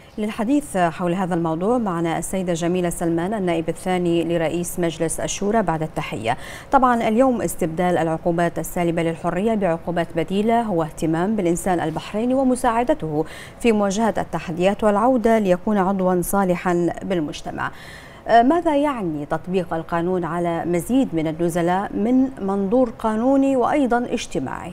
للحديث حول هذا الموضوع معنا السيدة جميلة سلمان النائب الثاني لرئيس مجلس الشورى بعد التحية. طبعا اليوم استبدال العقوبات السالبة للحرية بعقوبات بديلة هو اهتمام بالإنسان البحريني ومساعدته في مواجهة التحديات والعودة ليكون عضوا صالحا بالمجتمع. ماذا يعني تطبيق القانون على مزيد من النزلاء من منظور قانوني وأيضا اجتماعي؟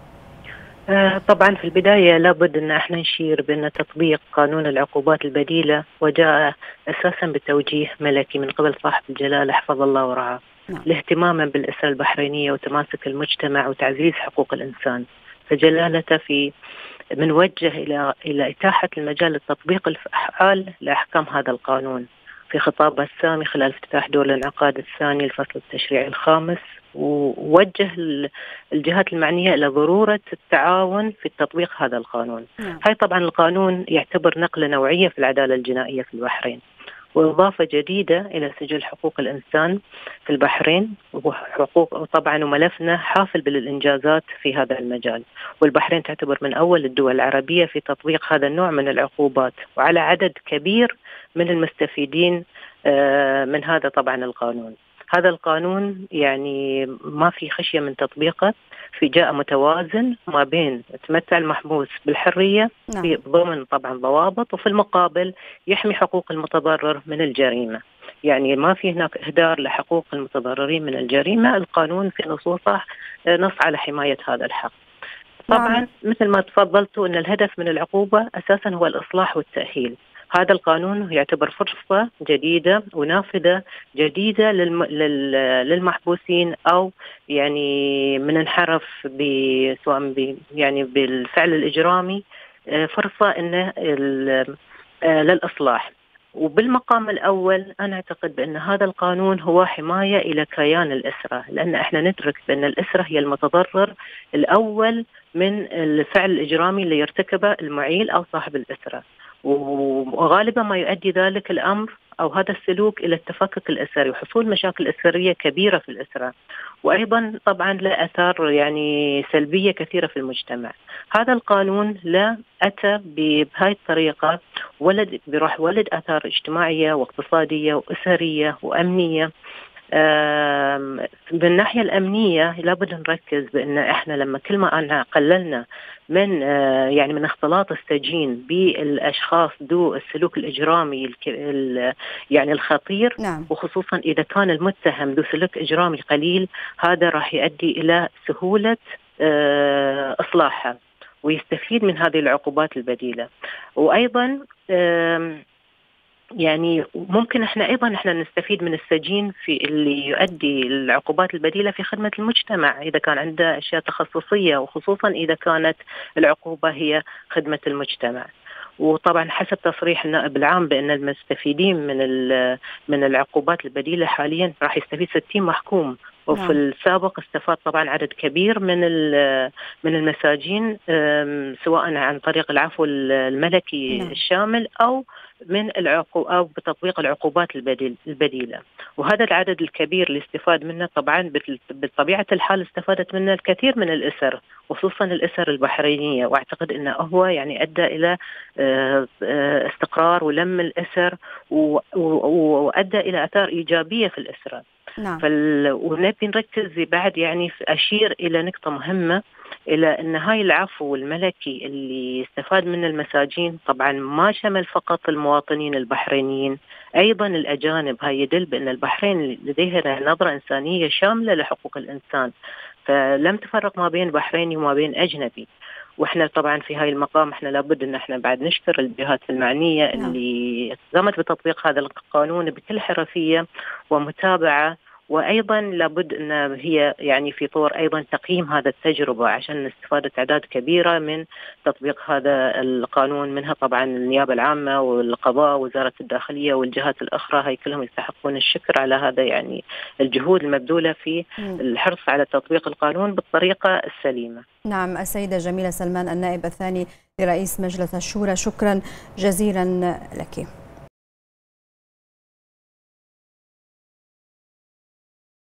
طبعا في البداية لابد أن احنا نشير بأن تطبيق قانون العقوبات البديلة وجاء أساسا بتوجيه ملكي من قبل صاحب الجلالة حفظ الله ورعاه، لاهتماما بالأسرة البحرينية وتماسك المجتمع وتعزيز حقوق الإنسان. فجلالته في منوجه إلى إتاحة المجال لتطبيق الفعال لأحكام هذا القانون في خطابه السامي خلال افتتاح دور الانعقاد الثاني الفصل التشريعي الخامس، ووجه الجهات المعنية إلى ضرورة التعاون في تطبيق هذا القانون. هاي طبعا القانون يعتبر نقلة نوعية في العدالة الجنائية في البحرين، وإضافة جديدة إلى سجل حقوق الإنسان في البحرين، وحقوق طبعا وملفنا حافل بالإنجازات في هذا المجال. والبحرين تعتبر من أول الدول العربية في تطبيق هذا النوع من العقوبات، وعلى عدد كبير من المستفيدين من هذا طبعا القانون. هذا القانون يعني ما في خشية من تطبيقه، في جاء متوازن ما بين تمتع المحبوس بالحرية في ضمن طبعا ضوابط، وفي المقابل يحمي حقوق المتضرر من الجريمة. يعني ما في هناك إهدار لحقوق المتضررين من الجريمة. القانون في نصوصه نص على حماية هذا الحق. طبعا مثل ما تفضلتوا أن الهدف من العقوبة أساسا هو الإصلاح والتأهيل. هذا القانون يعتبر فرصة جديدة ونافذة جديدة للمحبوسين أو يعني من انحرف سواء يعني بالفعل الإجرامي، فرصة إنه للإصلاح. وبالمقام الأول أنا أعتقد بأن هذا القانون هو حماية إلى كيان الأسرة، لأن إحنا ندرك بأن الأسرة هي المتضرر الأول من الفعل الإجرامي اللي يرتكبه المعيل أو صاحب الأسرة، وغالبا ما يؤدي ذلك الأمر أو هذا السلوك إلى التفكك الأسري وحصول مشاكل أسرية كبيرة في الأسرة، وأيضا طبعا له آثار يعني سلبية كثيرة في المجتمع. هذا القانون لا أتى بهاي الطريقة بروح ولد آثار اجتماعية واقتصادية وأسرية وأمنية. بالناحية الأمنية لابد نركز بأن إحنا لما كل ما أنا قللنا من يعني من اختلاط السجين بالأشخاص ذو السلوك الإجرامي يعني الخطير، وخصوصا إذا كان المتهم ذو سلوك إجرامي قليل، هذا راح يؤدي إلى سهولة إصلاحها ويستفيد من هذه العقوبات البديلة. وأيضا يعني ممكن احنا نستفيد من السجين في اللي يؤدي العقوبات البديلة في خدمة المجتمع إذا كان عنده أشياء تخصصية، وخصوصا إذا كانت العقوبة هي خدمة المجتمع. وطبعا حسب تصريح النائب العام بأن المستفيدين من العقوبات البديلة حاليا راح يستفيد 60 محكوم، وفي السابق استفاد طبعا عدد كبير من المساجين سواء عن طريق العفو الملكي الشامل أو أو بتطبيق العقوبات البديلة. وهذا العدد الكبير اللي استفاد منه طبعا بطبيعة الحال استفادت منه الكثير من الأسر، خصوصا الأسر البحرينية، واعتقد انه هو يعني ادى الى استقرار ولم الأسر وادى الى آثار ايجابية في الأسرة. ونبي نركز بعد يعني أشير إلى نقطة مهمة، إلى أن هاي العفو الملكي اللي استفاد من المساجين طبعا ما شمل فقط المواطنين البحرينيين، أيضا الأجانب. هاي يدل بأن البحرين لديها نظرة إنسانية شاملة لحقوق الإنسان، فلم تفرق ما بين بحريني وما بين أجنبي. واحنا طبعا في هاي المقام احنا لابد ان احنا بعد نشكر الجهات المعنية اللي قامت بتطبيق هذا القانون بكل حرفية ومتابعة، وأيضا لابد أن هي يعني في طور أيضا تقييم هذا التجربة عشان استفادة أعداد كبيرة من تطبيق هذا القانون، منها طبعا النيابة العامة والقضاء ووزارة الداخلية والجهات الأخرى. هاي كلهم يستحقون الشكر على هذا يعني الجهود المبذولة في الحرص على تطبيق القانون بالطريقة السليمة. نعم، السيدة جميلة سلمان النائب الثاني لرئيس مجلس الشورى، شكرا جزيلا لك.